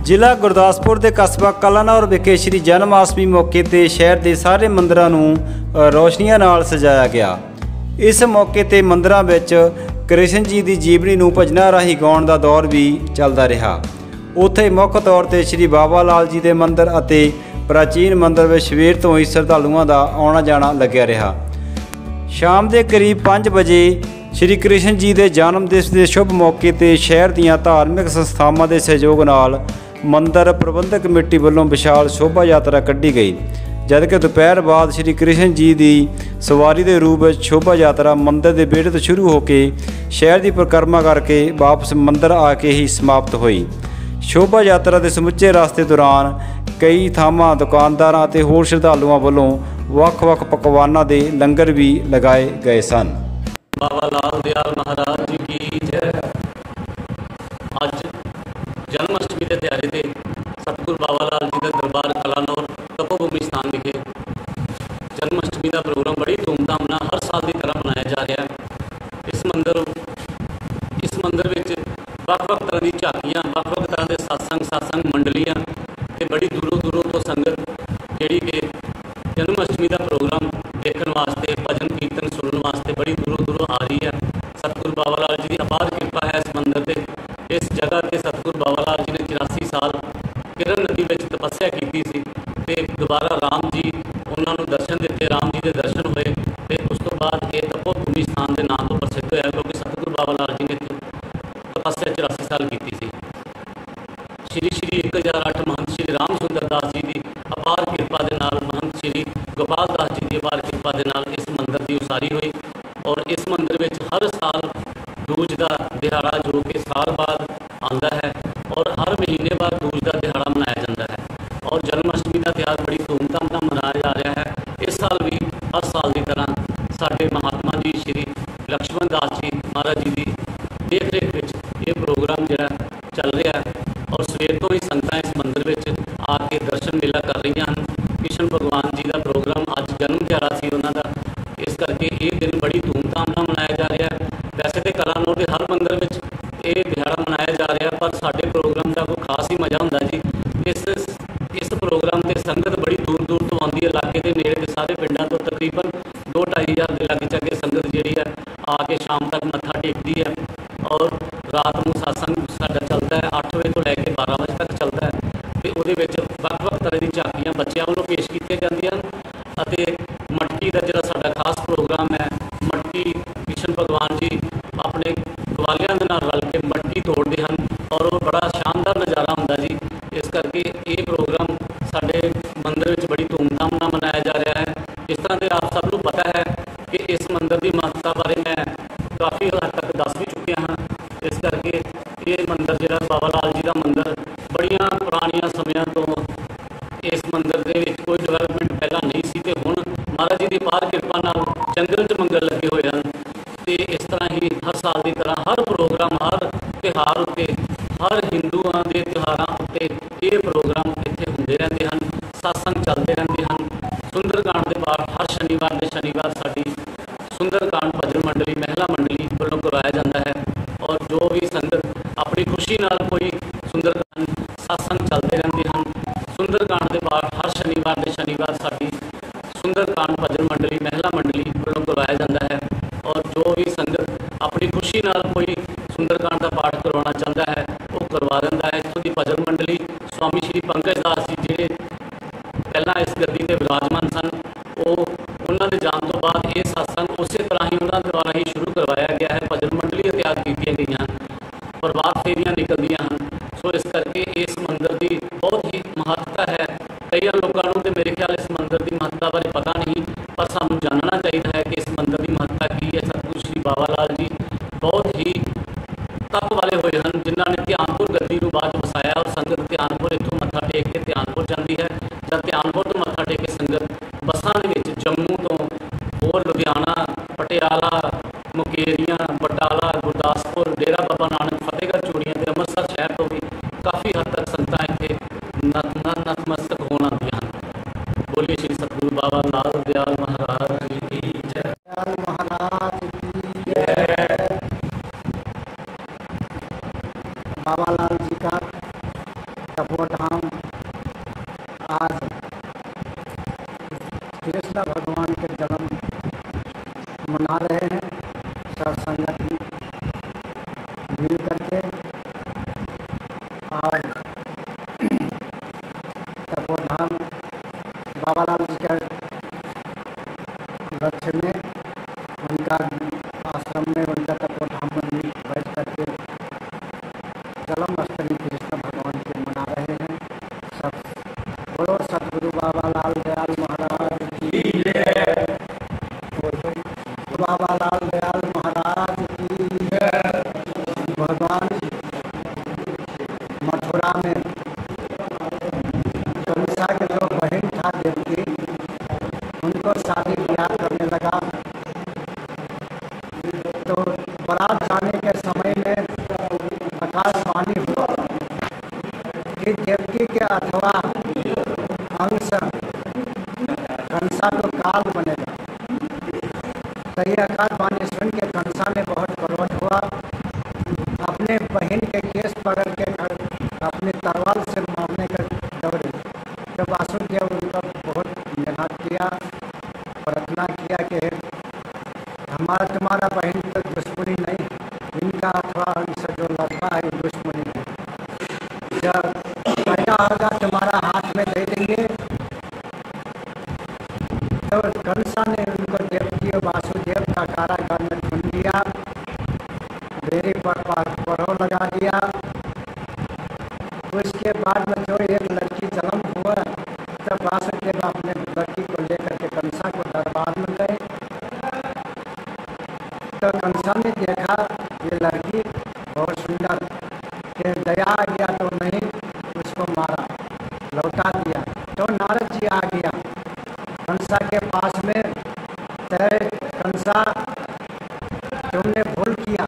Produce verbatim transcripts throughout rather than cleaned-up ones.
ਜ਼ਿਲ੍ਹਾ ਗੁਰਦਾਸਪੁਰ ਦੇ ਕਸਬਾ ਕਲਾਨੌਰ ਵਿਖੇ ਸ਼੍ਰੀ ਜਨਮਾਸ਼ਟਮੀ ਮੌਕੇ ਤੇ ਸ਼ਹਿਰ ਦੇ ਸਾਰੇ ਮੰਦਰਾਂ ਨੂੰ ਰੌਸ਼ਨੀਆਂ ਨਾਲ ਸਜਾਇਆ ਗਿਆ। ਇਸ ਮੌਕੇ ਤੇ ਮੰਦਰਾਂ ਵਿੱਚ ਕ੍ਰਿਸ਼ਨ ਜੀ ਦੀ ਜੀਵਨੀ ਨੂੰ ਭਜਨਾਂ ਰਾਹੀਂ ਗਾਉਣ ਦਾ ਦੌਰ ਵੀ ਚੱਲਦਾ ਰਿਹਾ। ਉੱਥੇ ਮੁੱਖ ਤੌਰ ਤੇ ਸ਼੍ਰੀ ਬਾਬਾ ਲਾਲ ਜੀ ਦੇ ਮੰਦਰ ਅਤੇ ਪ੍ਰਾਚੀਨ ਮੰਦਰ ਵਿੱਚ ਸਵੇਰ ਤੋਂ ਹੀ ਸ਼ਰਧਾਲੂਆਂ ਦਾ ਆਉਣਾ ਜਾਣਾ ਲੱਗਿਆ ਰਿਹਾ। ਸ਼ਾਮ ਦੇ ਕਰੀਬ ਪੰਜ ਵਜੇ ਸ਼੍ਰੀ ਕ੍ਰਿਸ਼ਨ ਜੀ ਦੇ ਜਨਮ ਦਿਵਸ ਦੇ ਸ਼ੁਭ ਮੌਕੇ ਤੇ ਸ਼ਹਿਰ ਦੀਆਂ ਧਾਰਮਿਕ ਸੰਸਥਾਵਾਂ ਦੇ ਸਹਿਯੋਗ ਨਾਲ ਮੰਦਰ ਪ੍ਰਬੰਧਕ ਕਮੇਟੀ ਵੱਲੋਂ ਵਿਸ਼ਾਲ ਸ਼ੋਭਾ ਯਾਤਰਾ ਕੱਢੀ ਗਈ, ਜਦਕਿ ਦੁਪਹਿਰ ਬਾਅਦ ਸ਼੍ਰੀ ਕ੍ਰਿਸ਼ਨ ਜੀ ਦੀ ਸਵਾਰੀ ਦੇ ਰੂਪ ਵਿੱਚ ਸ਼ੋਭਾ ਯਾਤਰਾ ਮੰਦਰ ਦੇ ਵਿਹੜੇ ਤੋਂ ਸ਼ੁਰੂ ਹੋ ਕੇ ਸ਼ਹਿਰ ਦੀ ਪਰਿਕਰਮਾ ਕਰਕੇ ਵਾਪਸ ਮੰਦਰ ਆ ਕੇ ਹੀ ਸਮਾਪਤ ਹੋਈ। ਸ਼ੋਭਾ ਯਾਤਰਾ ਦੇ ਸਮੁੱਚੇ ਰਸਤੇ ਦੌਰਾਨ ਕਈ ਥਾਵਾਂ ਦੁਕਾਨਦਾਰਾਂ ਅਤੇ ਹੋਰ ਸ਼ਰਧਾਲੂਆਂ ਵੱਲੋਂ ਵੱਖ-ਵੱਖ ਪਕਵਾਨਾਂ ਦੇ ਲੰਗਰ ਵੀ ਲਗਾਏ ਗਏ ਸਨ। बाबा लाल दयाल महाराज जी की जय। अज जन्माष्टमी के दिहाड़े ते सतगुरु बाबा लाल जी का दरबार कलानौर तपोभूमि स्थान विखे जन्माष्टमी का प्रोग्राम बड़ी धूमधाम नाल हर साल की तरह मनाया जा रहा है। इस मंदिर इस मंदिर में ਵੱਖ-ਵੱਖ तरह की झाकियां, ਵੱਖ-ਵੱਖ तरह के सत्संग सत्संग मंडलियां ते बड़ी दूरों दूरों तो संगत जी कि जन्माष्टमी का प्रोग्राम देखने वास्ते, भजन कीर्तन सुनने वास्ते बड़ी दूरों दूरों आ रही है। सतगुरु बाबा लाल जी की अपार कृपा है इस मंदिर से। इस जगह पर सतगुरु बाबा लाल जी ने चौरासी साल किरण नदी में तपस्या की सी ते दोबारा राम जी उन्होंने दर्शन दिते, राम जी के दर्शन हुए तो उस तो बाद ये तपोभूमि स्थान के नाम तो प्रसिद्ध होया, क्योंकि सतगुरु बाबा लाल जी ने तपस्या चौरासी साल की थी। श्री श्री एक हज़ार अठ महंत श्री राम सुंदर दास जी की अपार कृपा के नाल, महंत श्री गोपाल दास जी की अपार कृपा के नाल इस मंदिर की उसारी हुई और इस मंदिर में हर साल दूज का दिहाड़ा जो कि साल बाद आता है और हर महीने बाद दूज का दिहाड़ा मनाया जाता है और जन्माष्टमी का त्यौहार बड़ी धूमधाम नाल मनाया जा रहा है। इस साल भी हर साल की तरह साडे महात्मा जी श्री लक्ष्मण दास जी महाराज जी की देख रेख में ये प्रोग्राम जो चल रहा है और सवेर तो ही संगतां इस मंदिर में आके दर्शन मेला कर रही हैं। कृष्ण भगवान जी का प्रोग्राम अज जन्म दिहाड़ा सी उन्हों का, इस करके ये दिन बड़ी धूमधाम नाल मनाया जा रहा है। वैसे तो कलानौर के हर मंदिर में ये दिहाड़ा मनाया जा रहा है, पर साडे प्रोग्राम का कोई खास ही मज़ा होंदा जी। इस इस प्रोग्राम से संगत बड़ी दूर दूर तो आती है, इलाके के नेड़े के सारे पिंडों तो तकरीबन दो ढाई हज़ार के लगे चगे संगत जी है आके शाम तक मत्था टेकती है और रात को सत्संग साडा चलता है अठ बजे तो लैके बारह बजे तक चलता है। तो वो ਵੱਖ-ਵੱਖ तरह की झाकियां बच्चों वालों पेश की जाती हैं। मटकी का जो साडा खास प्रोग्राम है, मटकी कृष्ण भगवान जी अपने गवालियां दे नाल रल के मटकी तोड़ते हैं और वो बड़ा शानदार नज़ारा होंदा जी। इस करके ये प्रोग्राम साडे मंदिर में बड़ी धूमधाम नाल मनाया जा रहा है। इस तरह से आप सबको पता है कि इस मंदिर की महत्ता बारे मैं काफ़ी हद तक दस भी चुकिया हाँ। इस करके ये मंदिर जो बाबा लाल जी का मंदिर बड़िया पुरानिया समय तो इस मंदिर के कोई डिवेलपमेंट पहला नहीं सी ते हुण महाराज जी की अपार कृपा नाल जंगल च मंगल लगे हुए हैं। तो इस तरह ही हर साल की तरह हर प्रोग्राम हर त्यौहार उत्ते हर हिंदुओं के त्यौहारों उत्ते ये प्रोग्राम इत्थे होंदे रहंदे हन, सत्संग चलते रहंदे हन। सुंदरकांड के पाठ हर शनिवार के शनिवार साडी सुंदरकांड भजन मंडली महिला मंडली वालों करवाया जाता है और जो भी संगत अपनी खुशी नाल कोई सुंदरकांड सत्संग चलते रहते हैं। सुंदरकांड के पाठ हर शनिवार के शनिवार साडी सुंदरकांड भजन मंडली महिला मंडली वालों करवाया जाता है और जो भी संगत अपनी खुशी नाल कोई सुंदरकांड का पाठ करवाना चाहता है वो करवा दिंदा है। इत्थों की भजन मंडली स्वामी श्री पंकज दास जी जिहड़े पहला इस गद्दी ते विराजमान सन, वो उन्होंने के जान तो बाद ये सत्संग उस तरह ही उन्होंने द्वारा ही शुरू करवाया गया है। भजन मंडली तैयार की गई हैं, प्रभात फेरियां निकलदियां हैं। सो इस करके इस मंदिर की बहुत ही महत्ता है। कई लोगों को तो मेरे ख्याल इस मंदिर की महत्ता बारे पता नहीं, पर सानू जानना चाहिए है कि इस मंदिर की महत्ता की है। सतगुरु श्री बाबा लाल जी बहुत ही तप वाले हुए हैं, जिन्होंने ध्यानपुर गद्दी को बाद वसाया और संगत ध्यानपुर इतों मत्था टेक के ध्यानपुर जाती है। जब ध्यानपुर तो मत्था टेक के संगत बसां दे विच जम्मू तो होर लुधियाना, पटियाला, मुकेरियां, बटाला, गुरदासपुर, डेरा बाबा नानक, फतेहगढ़ चूड़ियां ते अमृतसर शहर तो भी काफ़ी हद तक संगतां इत्थे नतमस्तक होण आउंदियां हन। बोलिए श्री सतगुरु बाबा लाल दयाल महाराज जी की जय। महाराज की जय। बाबा लाल जी का तपोवन कृष्ण भगवान के जन्म मना रहे हैं सब संगत मिल करके। और तपोधाम बाबालाल जी के लक्ष्य में उनका आश्रम में उनका तपोधाम में बैठ करके जन्माष्टमी कृष्ण भगवान के मना रहे हैं सब। बोलो सतगुरु बाबालाल दयाल महाराज की जय। बाबालाल दयाल महाराज की जय। भगवान मथुरा में कंसा के जो बहन था देवकी, उनको शादी ब्याह करने लगा। तो बारात जाने के समय में आकाशवाणी हुआ कि देवकी के अथवा अंश कंसा को काल बनेगा। तो ये आकाशवाणी सुन के कंसा ने बहुत क्रोध हुआ, अपने बहन के केस पकड़ के अपने तलवार से मारने का दौड़े। तो वासुदेव उनका बहुत मेहनत किया, प्रार्थना किया कि हमारा तुम्हारा बहन तो दुश्मनी नहीं, इनका अथवा अंश जो लड़का है दुश्मनी है। जब पैदा होगा तुम्हारा हाथ में दे देंगे। तो कंसा ने उनको देवकी और वासुदेव का कारागार में ढूंढ लिया, बेरी पर परो लगा दिया। उसके बाद में जो एक लड़की जन्म हुआ, तब वासुदेव अपने लड़की को लेकर के कंसा को दरबार में गए। तो कंसा ने देखा ये लड़की बहुत सुंदर, कि दया आ गया तो नहीं उसको मारा, लौटा दिया। तो नारद जी आ गया कंसा के पास में, तय कंसा तुमने भूल किया,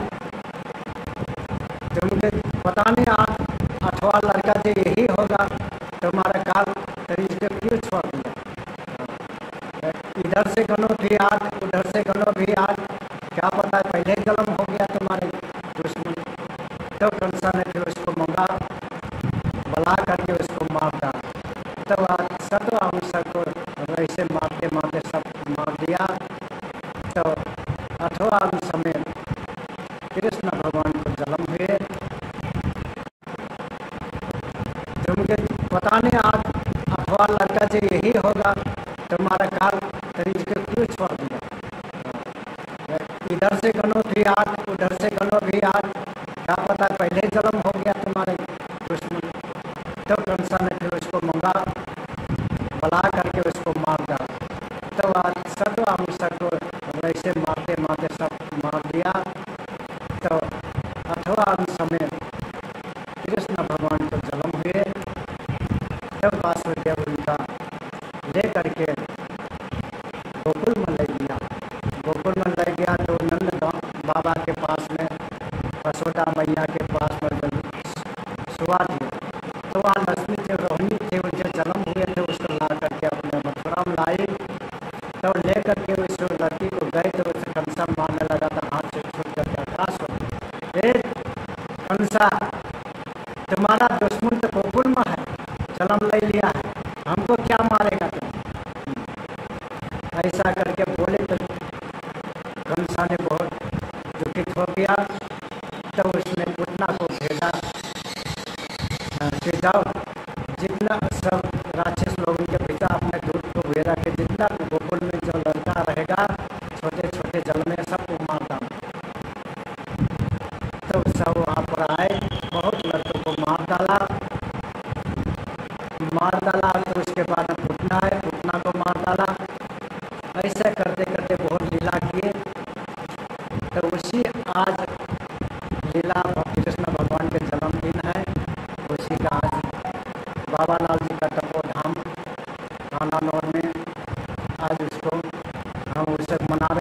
तुमने पता नहीं आज अथवा लड़का जो यही होगा तुम्हारा काल, तो इसको क्यों छोड़ दिया। इधर से गनो भी आज, उधर से गनो भी आज, क्या पता पहले जन्म हो गया तुम्हारे दुश्मन। तो कंसा ने फिर उसको मंगा, बुला करके उसको मार डाला। तब आज सतवा अंश को वैसे मारते मारते सब मार दिया। तो अथवा अंश में कृष्ण भगवान को जन्म हुए। तुमके पता नहीं आज अथवा लड़का जो यही होगा तुम्हारा काल, तरीज को क्यों छोड़ दिया। इधर से गनो भी आज, उधर से गनो भी आज, क्या पता पहले जन्म हो गया तुम्हारे दुश्मन। तो कंसा ने फिर उसको मंगा, बुला करके उसको मार डाला। तो आज सतवा अंश को वैसे मारते मारते सब मार दिया। तो अथवा अंश में कृष्ण भगवान को जन्म हुए। तब वासुदेव उनका ले करके गोकुल में ले गया। गोकुल में ले गया तो नंद बाबा के पास में, यशोदा मैया के पास में सुवा दिया। तो वहाँ लक्ष्मी थे, रोहिणी थे, उनके जन्म हुए थे, उसको ला करके अपने मथुरा में लाई। तो ले करके उस लड़की को गए तो उसे कंसा मारने लगा था, हाथ से छूट करके आकाश हो गया। कंसा तुम्हारा दुश्मन तो गोकुल में है, जन्म ले लिया है, हमको क्या मारेगा तुम। ऐसा करके बोले तो कंसा ने बहुत दुखित हो गया। तो उसने पुतना को भेजा कि जाओ जितना सब राक्षस लोगों के पिता अपने दूध को भेजा कि जितना गोकुल में जो लड़का रहेगा छोटे छोटे जल में सबको मार डालो। तो सब वहाँ पर आए, बहुत लड़कों को मार डाला मार डाला तो उसके बाद पुतना है, पुतना को मार डाला। ऐसे करते करते बहुत लीला किए। तो उसी आज लीला कृष्ण भगवान के जन्मदिन है, उसी का आज बाबालाल जी का तपोधाम कालानौर में आज उसको हम उसे मना